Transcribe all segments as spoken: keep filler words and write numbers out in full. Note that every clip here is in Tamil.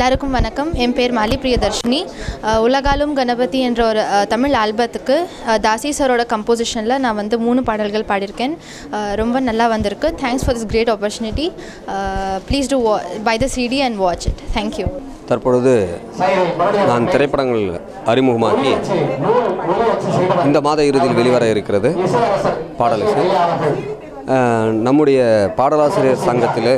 எல்லாருக்கும் வணக்கம். என் பேர் மாலி பிரியதர்ஷினி. உலகாலும் கணபதி என்ற ஒரு தமிழ் ஆல்பத்துக்கு தாசி சரோட கம்போசிஷனில் நான் வந்து மூணு பாடல்கள் பாடியிருக்கேன். ரொம்ப நல்லா வந்திருக்கு. Thanks for this great opportunity. Please do buy the CD and watch it. Thank you. தற்பொழுது நான் திரைப்படங்கள் அறிமுகமாக்கி இந்த மாத இறுதியில் வெளிவர இருக்கிறது பாடலிசை. நம்முடைய பாடலாசிரியர் சங்கத்தில்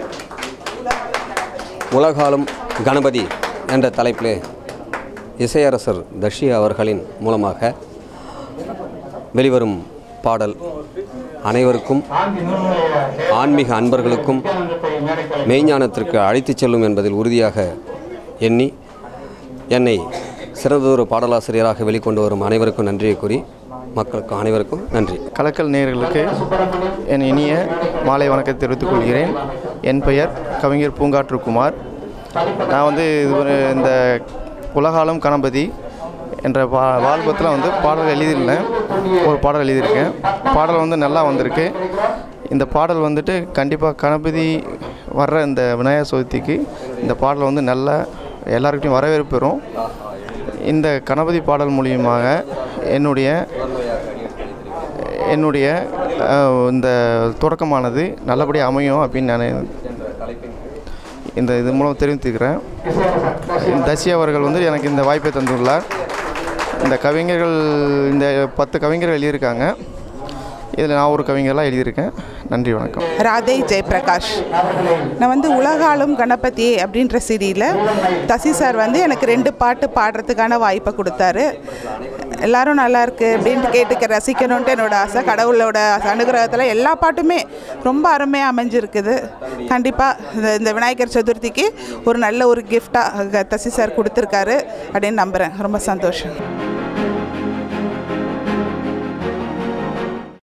உலகாலும் கணபதி என்ற தலைப்பிலே இசையரசர் தஷி அவர்களின் மூலமாக வெளிவரும் பாடல் அனைவருக்கும் ஆன்மீக அன்பர்களுக்கும் மெய்ஞானத்திற்கு அழைத்துச் செல்லும் என்பதில் உறுதியாக எண்ணி என்னை சிறந்ததொரு பாடலாசிரியராக வெளிக்கொண்டு வரும் அனைவருக்கும் நன்றியை கூறி மக்களுக்கு அனைவருக்கும் நன்றி. கலக்கல் நேயர்களுக்கு என் இனிய மாலை வணக்கத்தை தெரிவித்துக் கொள்கிறேன். என் பெயர் கவிஞர் பூங்காற்று குமார். நான் வந்து இது ஒரு இந்த உலகாலும் கணபதி என்ற பா ஆல்பத்தில் வந்து பாடல் எழுதியிருந்தேன். ஒரு பாடல் எழுதியிருக்கேன். பாடல் வந்து நல்லா வந்திருக்கு. இந்த பாடல் வந்துட்டு கண்டிப்பாக கணபதி வர்ற இந்த விநாயகர் சதுர்த்திக்கு இந்த பாடல் வந்து நல்ல எல்லாருக்கிட்டையும் வரவேற்பு பெறும். இந்த கணபதி பாடல் மூலியமாக என்னுடைய என்னுடைய இந்த தொடக்கமானது நல்லபடியாக அமையும் அப்படின்னு நான் இந்த இது மூலம் தெரிவித்துக்கிறேன். தசி அவர்கள் வந்து எனக்கு இந்த வாய்ப்பை தந்துள்ளார். இந்த கவிஞர்கள் இந்த பத்து கவிஞர்கள் எழுதியிருக்காங்க. இதில் நான் ஒரு கவிஞரெலாம் எழுதியிருக்கேன். நன்றி, வணக்கம். ராதே ஜெயபிரகாஷ். நான் வந்து உலகாலும் கணபதி அப்படின்ற சிடியில் தசி சார் வந்து எனக்கு ரெண்டு பாட்டு பாடுறதுக்கான வாய்ப்பை கொடுத்தாரு. எல்லோரும் நல்லா இருக்குது அப்படின்ட்டு கேட்டுக்க ரசிக்கணுன்ட்டு என்னோடய ஆசை. கடவுளோட அனுகிரகத்தில் எல்லா பாட்டுமே ரொம்ப அருமையாக அமைஞ்சிருக்குது. கண்டிப்பாக இந்த இந்த விநாயகர் சதுர்த்திக்கு ஒரு நல்ல ஒரு கிஃப்டாக தசி சார் கொடுத்துருக்காரு அப்படின்னு நம்புகிறேன். ரொம்ப சந்தோஷம்.